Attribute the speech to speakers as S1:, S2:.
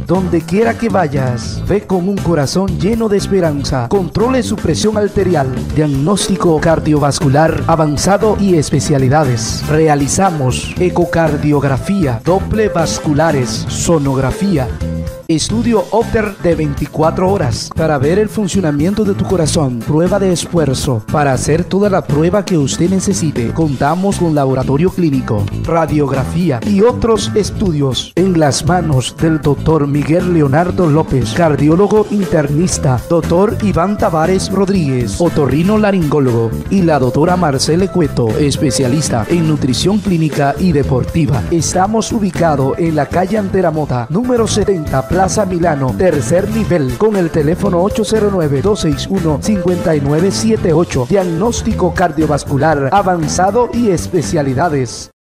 S1: Donde quiera que vayas, ve con un corazón lleno de esperanza. Controle su presión arterial. Diagnóstico cardiovascular avanzado y especialidades. Realizamos ecocardiografía, doble vasculares, sonografía. Estudio Holter de 24 horas para ver el funcionamiento de tu corazón. Prueba de esfuerzo para hacer toda la prueba que usted necesite. Contamos con laboratorio clínico, radiografía y otros estudios en las manos del doctor Miguel Leonardo López, cardiólogo internista, doctor Iván Tavares Rodríguez, otorrino-laringólogo, y la doctora Marcele Cueto, especialista en nutrición clínica y deportiva. Estamos ubicados en la calle Antera Mota, número 70, Plaza Milano, tercer nivel, con el teléfono 809-261-5978. Diagnóstico cardiovascular avanzado y especialidades.